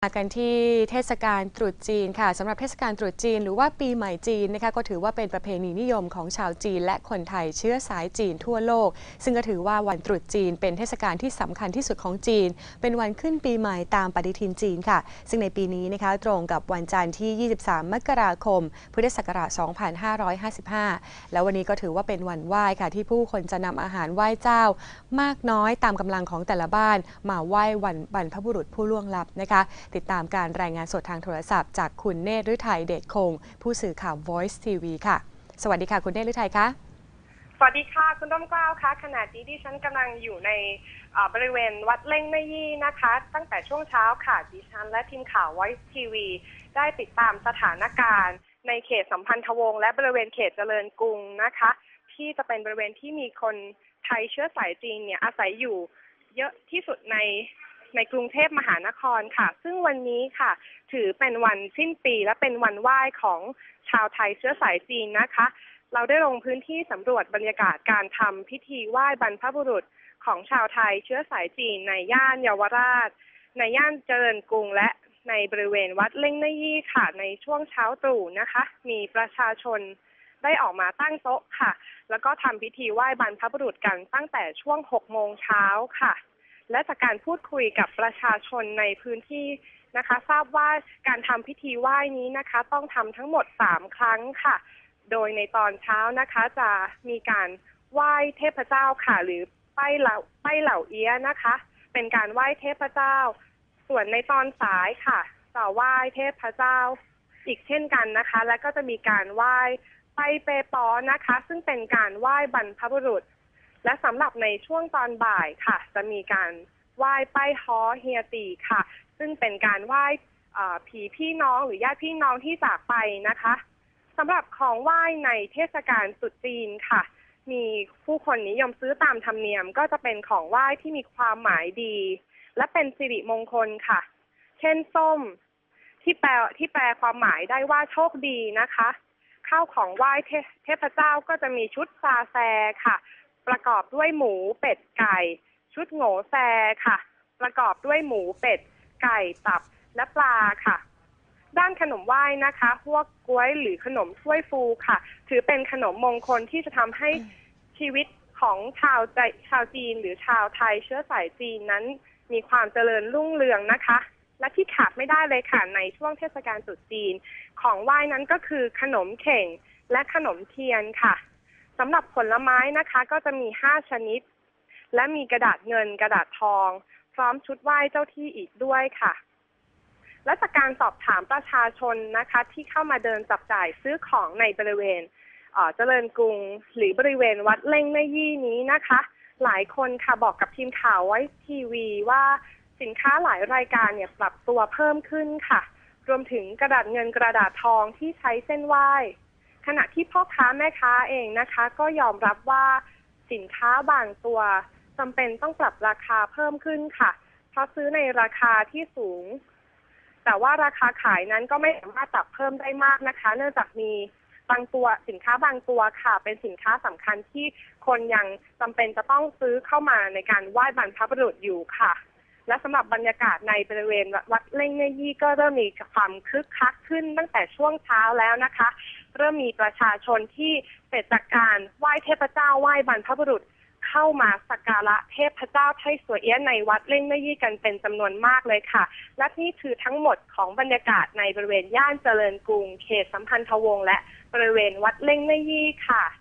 มากันที่เทศกาลตรุษจีนค่ะสำหรับเทศกาลตรุษจีนหรือว่าปีใหม่จีนนะคะก็ถือว่าเป็นประเพณีนิยมของชาวจีนและคนไทยเชื้อสายจีนทั่วโลกซึ่งก็ถือว่าวันตรุษจีนเป็นเทศกาลที่สำคัญที่สุดของจีนเป็นวันขึ้นปีใหม่ตามปฏิทินจีนค่ะซึ่งในปีนี้นะคะตรงกับวันจันทร์ที่ 23 มกราคม พุทธศักราช 2555 แล้ววันนี้ก็ถือว่าเป็นวันไหว้ค่ะที่ผู้คนจะนำอาหารไหว้เจ้ามากน้อยตามกำลังของแต่ละบ้านมาไหว้วันบรรพบุรุษผู้ล่วงลับนะคะติดตามการรายงานสดทางโทรศัพท์จากคุณเนตรฤทัยเดชคงผู้สื่อข่าว Voice TV ค่ะสวัสดีค่ะคุณเนตรฤทัยคะสวัสดีค่ะคุณร่มเกล้าค่ะขณะนี้ดิฉันกำลังอยู่ในบริเวณวัดเล่งแม่ยี่นะคะตั้งแต่ช่วงเช้าค่ะดิฉันและทีมข่าว Voice TV ได้ติดตามสถานการณ์ในเขตสัมพันธวงศ์และบริเวณเขตเจริญกรุงนะคะที่จะเป็นบริเวณที่มีคนไทยเชื้อสายจีนเนี่ยอาศัยอยู่เยอะที่สุดในกรุงเทพมหานครค่ะซึ่งวันนี้ค่ะถือเป็นวันสิ้นปีและเป็นวันไหว้ของชาวไทยเชื้อสายจีนนะคะเราได้ลงพื้นที่สำรวจบรรยากาศการทำพิธีไหว้บรรพบุรุษของชาวไทยเชื้อสายจีนในย่านเยาวราชในย่านเจริญกรุงและในบริเวณวัดเล่งแม่ยี่ค่ะในช่วงเช้าตรู่นะคะมีประชาชนได้ออกมาตั้งโต๊ะค่ะแล้วก็ทำพิธีไหว้บรรพบุรุษกันตั้งแต่ช่วง 6 โมงเช้าค่ะและจากการพูดคุยกับประชาชนในพื้นที่นะคะทราบว่าการทำพิธีไหว้นี้นะคะต้องทำทั้งหมด3 ครั้งค่ะโดยในตอนเช้านะคะจะมีการไหว้เทพเจ้าค่ะหรือป้ายเหล่าเอี้ยนะคะเป็นการไหว้เทพเจ้าส่วนในตอนสายค่ะจะไหว้เทพเจ้าอีกเช่นกันนะคะและก็จะมีการไหว้ป้ายเปปอนะคะซึ่งเป็นการไหว้บรรพบุรุษและสำหรับในช่วงตอนบ่ายค่ะจะมีการไหว้ป้ายฮอเฮียตีค่ะซึ่งเป็นการไหว้ผีพี่น้องหรือญาติพี่น้องที่จากไปนะคะสำหรับของไหว้ในเทศกาลตรุษจีนค่ะมีผู้คนนิยมซื้อตามธรรมเนียมก็จะเป็นของไหว้ที่มีความหมายดีและเป็นสิริมงคลค่ะเช่นส้มที่แปลความหมายได้ว่าโชคดีนะคะข้าวของไหว้เทพเจ้าก็จะมีชุดซาแซค่ะประกอบด้วยหมูเป็ดไก่ชุดโง่แซค่ะประกอบด้วยหมูเป็ดไก่ตับและปลาค่ะด้านขนมไหว้นะคะพวกก๊วยหรือขนมถ้วยฟูค่ะถือเป็นขนมมงคลที่จะทำให้ชีวิตของชาวจีนหรือชาวไทยเชื้อสายจีนนั้นมีความเจริญรุ่งเรืองนะคะและที่ขาดไม่ได้เลยค่ะในช่วงเทศกาลตรุษจีนของไหว้นั้นก็คือขนมเข่งและขนมเทียนค่ะสำหรับผลไม้นะคะก็จะมี5 ชนิดและมีกระดาษเงินกระดาษทองพร้อมชุดไหว้เจ้าที่อีกด้วยค่ะและจากการสอบถามประชาชนนะคะที่เข้ามาเดินจับจ่ายซื้อของในบริเวณเจริญกรุงหรือบริเวณวัดเล่งแม่ยี่นี้นะคะหลายคนค่ะบอกกับทีมข่าวไว้ทีวีว่าสินค้าหลายรายการเนี่ยปรับตัวเพิ่มขึ้นค่ะรวมถึงกระดาษเงินกระดาษทองที่ใช้เส้นไหว้ขณะที่พ่อค้าแม่ค้าเองนะคะก็ยอมรับว่าสินค้าบางตัวจำเป็นต้องปรับราคาเพิ่มขึ้นค่ะเพราะซื้อในราคาที่สูงแต่ว่าราคาขายนั้นก็ไม่สามารถปรับเพิ่มได้มากนะคะเนื่องจากมีบางตัวสินค้าบางตัวค่ะเป็นสินค้าสำคัญที่คนยังจำเป็นจะต้องซื้อเข้ามาในการไหว้บรรพบุรุษอยู่ค่ะและสำหรับบรรยากาศในบริเวณวัดเล่งแม่ยี่ก็เริ่มมีความคึกคักขึ้นตั้งแต่ช่วงเช้าแล้วนะคะเริ่มมีประชาชนที่เสร็จจากการไหว้เทพเจ้าไหว้บรรพบุรุษเข้ามาสักการะเทพเจ้าไทสวยเอี้ยในวัดเล่งแม่ยี่กันเป็นจำนวนมากเลยค่ะและนี่คือทั้งหมดของบรรยากาศในบริเวณย่านเจริญกรุงเขตสัมพันธวงศ์และบริเวณวัดเล่งแม่ยี่ค่ะ